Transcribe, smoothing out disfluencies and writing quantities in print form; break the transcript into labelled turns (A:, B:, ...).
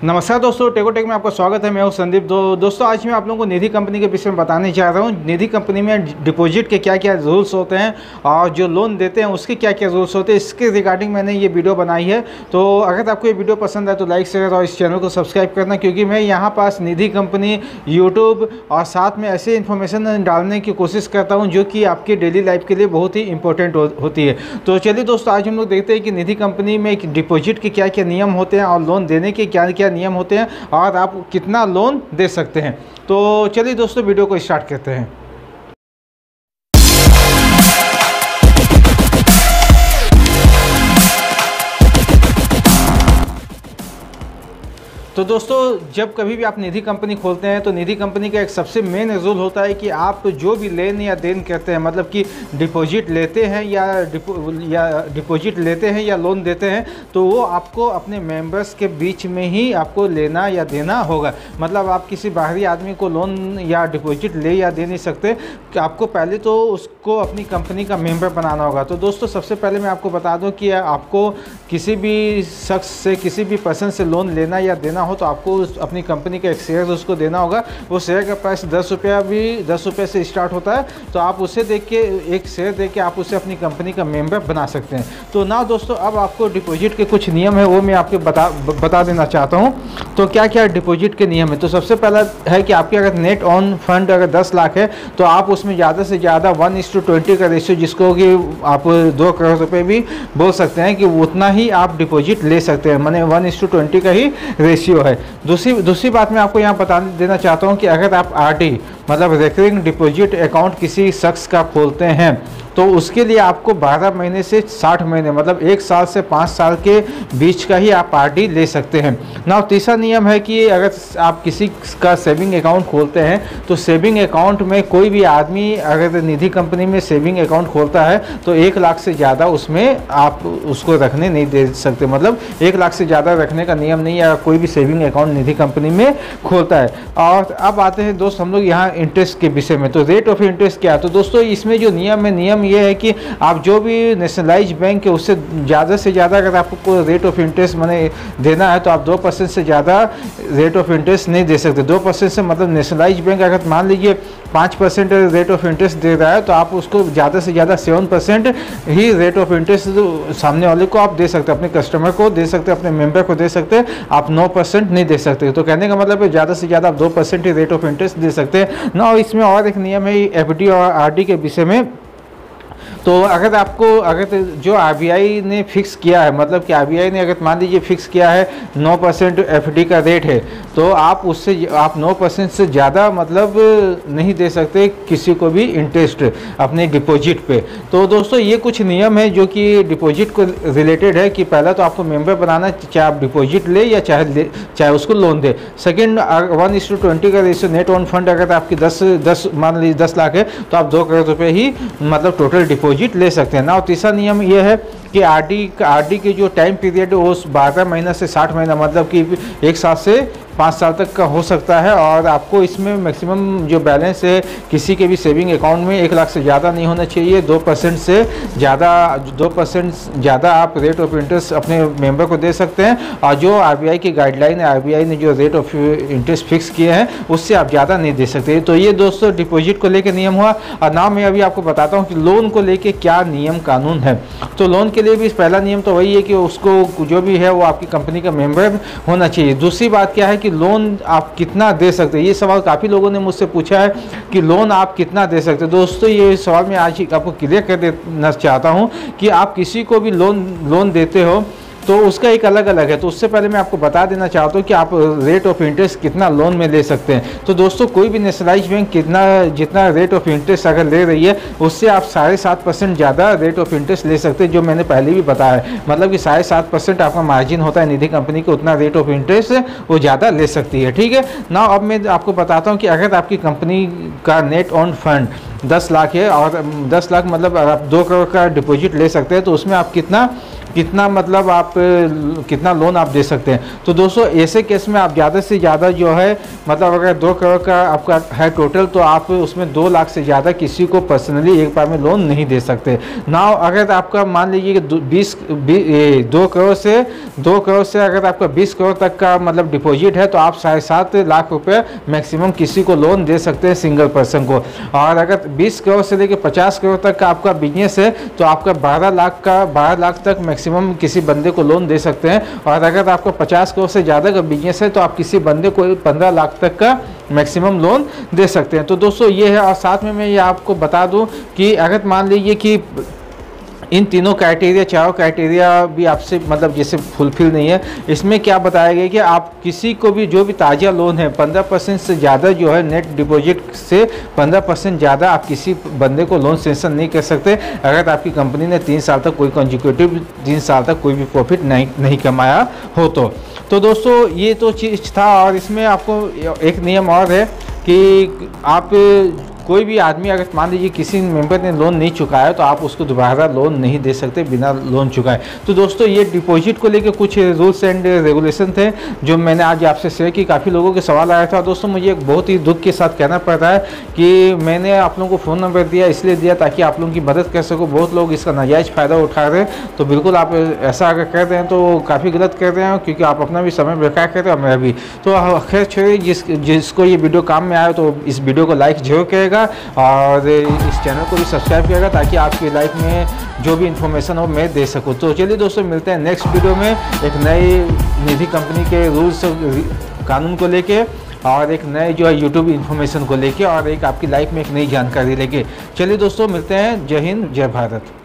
A: नमस्कार दोस्तों, टेकोटेक में आपका स्वागत है। मैं हूं संदीप। दोस्तों आज मैं आप लोगों को निधि कंपनी के विषय में बताने जा रहा हूं। निधि कंपनी में डिपॉजिट के क्या क्या रूल्स होते हैं और जो लोन देते हैं उसके क्या क्या रूल्स होते हैं, इसके रिगार्डिंग मैंने ये वीडियो बनाई है। तो अगर आपको ये वीडियो पसंद आए तो लाइक शेयर और इस चैनल को सब्सक्राइब करना, क्योंकि मैं यहाँ पास निधि कंपनी, यूट्यूब और साथ में ऐसे इन्फॉर्मेशन डालने की कोशिश करता हूँ जो कि आपकी डेली लाइफ के लिए बहुत ही इंपॉर्टेंट होती है। तो चलिए दोस्तों, आज हम लोग देखते हैं कि निधि कंपनी में डिपॉजिट के क्या क्या नियम होते हैं और लोन देने के क्या क्या नियम होते हैं और आप कितना लोन दे सकते हैं। तो चलिए दोस्तों, वीडियो को स्टार्ट करते हैं। तो दोस्तों, जब कभी भी आप निधि कंपनी खोलते हैं तो निधि कंपनी का एक सबसे मेन रूल होता है कि आप जो भी लेन या देन करते हैं, मतलब कि डिपॉजिट लेते हैं या डिपॉजिट लेते हैं या लोन देते हैं, तो वो आपको अपने मेंबर्स के बीच में ही आपको लेना या देना होगा। मतलब आप किसी बाहरी आदमी को लोन या डिपॉजिट ले या दे नहीं सकते, आपको पहले तो उसको अपनी कंपनी का मेंबर बनाना होगा। तो दोस्तों, सबसे पहले मैं आपको बता दूं कि आपको किसी भी शख्स से, किसी भी पर्सन से लोन लेना या देना हो तो आपको अपनी कंपनी का एक शेयर उसको देना होगा। वो शेयर का प्राइस 10 रुपये से स्टार्ट होता है। तो आप उसे देख के, एक शेयर दे के आप उसे अपनी कंपनी का मेंबर बना सकते हैं। तो ना दोस्तों, अब आपको डिपॉजिट के कुछ नियम है वो मैं आपको बता देना चाहता हूँ। तो क्या क्या डिपॉजिट के नियम है? तो सबसे पहला है कि आपके अगर नेट ऑन फंड अगर 10 लाख है तो आप उसमें ज़्यादा से ज़्यादा 1:20 का रेशियो, जिसको कि आप 2 करोड़ रुपये भी बोल सकते हैं, कि उतना ही आप डिपॉजिट ले सकते हैं। माने 1:20 का ही रेशियो है। दूसरी बात मैं आपको यहाँ बता देना चाहता हूँ कि अगर आप आरडी मतलब रिकरिंग डिपॉजिट अकाउंट किसी शख्स का खोलते हैं तो उसके लिए आपको 12 महीने से 60 महीने, मतलब 1 साल से 5 साल के बीच का ही आप आरडी ले सकते हैं ना। तीसरा नियम है कि अगर आप किसी का सेविंग अकाउंट खोलते हैं तो सेविंग अकाउंट में कोई भी आदमी अगर निधि कंपनी में सेविंग अकाउंट खोलता है तो 1 लाख से ज़्यादा उसमें आप उसको रखने नहीं दे सकते। मतलब 1 लाख से ज़्यादा रखने का नियम नहीं है कोई भी सेविंग अकाउंट निधि कंपनी में खोलता है। और अब आते हैं दोस्त हम लोग यहाँ इंटरेस्ट के विषय में। तो रेट ऑफ इंटरेस्ट क्या है? तो दोस्तों, इसमें जो नियम है, नियम ये है कि आप जो भी नेशनलाइज बैंक है उससे ज़्यादा से ज़्यादा अगर आपको रेट ऑफ इंटरेस्ट माने देना है तो आप 2% से ज़्यादा रेट ऑफ इंटरेस्ट नहीं दे सकते। 2% से मतलब नेशनलाइज बैंक अगर मान लीजिए 5% रेट ऑफ इंटरेस्ट दे रहा है तो आप उसको ज़्यादा से ज़्यादा 7% ही रेट ऑफ इंटरेस्ट सामने वाले को आप दे सकते हैं, अपने कस्टमर को दे सकते हैं, अपने मेंबर को दे सकते हैं। आप 9% नहीं दे सकते। तो कहने का मतलब है ज़्यादा से ज़्यादा आप 2% ही रेट ऑफ इंटरेस्ट दे सकते हैं ना। इसमें और एक नियम है एफडी और आरडी के विषय में। तो अगर जो आरबीआई ने फिक्स किया है, मतलब कि आरबीआई ने अगर मान लीजिए फिक्स किया है 9% एफडी का रेट है, तो आप 9% से ज़्यादा मतलब नहीं दे सकते किसी को भी इंटरेस्ट अपने डिपॉजिट पे। तो दोस्तों, ये कुछ नियम है जो कि डिपॉजिट को रिलेटेड है कि पहला तो आपको मेंबर बनाना, चाहे आप डिपॉजिट ले या चाहे उसको लोन दे। सेकेंड, 1:20 का रेशियो नेट ऑन फंड अगर आपकी 10 मान लीजिए 10 लाख है तो आप 2 करोड़ रुपये ही मतलब टोटल डिपॉजिट ले सकते हैं ना। और तीसरा नियम यह है कि आरडी की जो टाइम पीरियड है वो 12 महीना से 60 महीना, मतलब कि 1 साल से 5 साल तक का हो सकता है। और आपको इसमें मैक्सिमम जो बैलेंस है किसी के भी सेविंग अकाउंट में 1 लाख से ज़्यादा नहीं होना चाहिए। 2% से ज़्यादा आप रेट ऑफ इंटरेस्ट अपने मेंबर को दे सकते हैं। और जो आरबीआई की गाइडलाइन है, आरबीआई ने जो रेट ऑफ इंटरेस्ट फिक्स किए हैं उससे आप ज़्यादा नहीं दे सकते। तो ये दोस्तों डिपॉजिट को लेकर नियम हुआ। और ना मैं अभी आपको बताता हूँ कि लोन को लेके क्या नियम कानून है। तो लोन के लिए भी पहला नियम तो वही है कि उसको जो भी है वो आपकी कंपनी का मेंबर होना चाहिए। दूसरी बात क्या है कि लोन आप कितना दे सकते हैं? ये सवाल काफ़ी लोगों ने मुझसे पूछा है कि लोन आप कितना दे सकते हैं। दोस्तों, ये सवाल मैं आज आपको क्लियर कर देना चाहता हूँ कि आप किसी को भी लोन देते हो तो उसका एक अलग है। तो उससे पहले मैं आपको बता देना चाहता हूँ कि आप रेट ऑफ इंटरेस्ट कितना लोन में ले सकते हैं। तो दोस्तों, कोई भी नेशनलाइज बैंक जितना रेट ऑफ इंटरेस्ट अगर ले रही है उससे आप 7.5% ज़्यादा रेट ऑफ इंटरेस्ट ले सकते हैं, जो मैंने पहले भी बताया है। मतलब कि 7.5% आपका मार्जिन होता है निधि कंपनी को, उतना रेट ऑफ इंटरेस्ट वो ज़्यादा ले सकती है। ठीक है ना। अब मैं आपको बताता हूँ कि अगर आपकी कंपनी का नेट ऑन फंड 10 लाख है और 10 लाख मतलब आप 2 करोड़ का डिपॉजिट ले सकते हैं, तो उसमें आप कितना कितना मतलब आप कितना लोन आप दे सकते हैं। तो दोस्तों ऐसे केस में आप ज़्यादा से ज़्यादा जो है मतलब अगर 2 करोड़ का आपका है टोटल, तो आप उसमें 2 लाख से ज़्यादा किसी को पर्सनली एक बार में लोन नहीं दे सकते। नाउ अगर आपका मान लीजिए कि 2 करोड़ से अगर आपका 20 करोड़ तक का मतलब डिपॉजिट है, तो आप 7.5 लाख रुपये मैक्सिमम किसी को लोन दे सकते हैं सिंगल पर्सन को। और अगर 20 करोड़ से लेकर 50 करोड़ तक का आपका बिजनेस है, तो आपका 12 लाख तक मैक्सिमम किसी बंदे को लोन दे सकते हैं। और अगर आपका 50 करोड़ से ज़्यादा का बिजनेस है, तो आप किसी बंदे को 15 लाख तक का मैक्सिमम लोन दे सकते हैं। तो दोस्तों ये है। और साथ में मैं ये आपको बता दूं कि अगर मान लीजिए कि इन तीनों क्राइटेरिया, चारों क्राइटेरिया भी आपसे मतलब जैसे फुलफिल नहीं है, इसमें क्या बताया गया कि आप किसी को भी जो भी ताज़ा लोन है 15% से ज़्यादा जो है नेट डिपॉजिट से 15% ज़्यादा आप किसी बंदे को लोन सेंक्शन नहीं कर सकते अगर आपकी कंपनी ने 3 साल तक कोई कंजिक्यूटिव 3 साल तक कोई भी प्रॉफिट नहीं कमाया हो। तो दोस्तों ये तो चीज़ था। और इसमें आपको एक नियम और है कि आप कोई भी आदमी अगर मान लीजिए किसी मेंबर ने लोन नहीं चुकाया, तो आप उसको दोबारा लोन नहीं दे सकते बिना लोन चुकाए। तो दोस्तों ये डिपॉजिट को लेके कुछ रूल्स एंड रेगुलेशन थे जो मैंने आज आपसे शेयर की। काफ़ी लोगों के सवाल आया था। दोस्तों मुझे एक बहुत ही दुख के साथ कहना पड़ रहा है कि मैंने आप लोगों को फ़ोन नंबर दिया, इसलिए दिया ताकि आप लोगों की मदद कर सको। बहुत लोग इसका नाजायज़ फ़ायदा उठा रहे हैं, तो बिल्कुल आप ऐसा अगर कर रहे हैं तो काफ़ी गलत कर रहे हैं, क्योंकि आप अपना भी समय बेकार कर रहे हैं और मैं भी। तो खैर छोड़िए, जिसको ये वीडियो काम में आया तो इस वीडियो को लाइक जरूर करेगा और इस चैनल को भी सब्सक्राइब करेगा, ताकि आपकी लाइफ में जो भी इन्फॉर्मेशन हो मैं दे सकूं। तो चलिए दोस्तों मिलते हैं नेक्स्ट वीडियो में एक नई निधि कंपनी के रूल्स कानून को लेके और एक नए जो है यूट्यूब इन्फॉर्मेशन को लेके और एक आपकी लाइफ में एक नई जानकारी लेके। चलिए दोस्तों मिलते हैं। जय हिंद, जय भारत।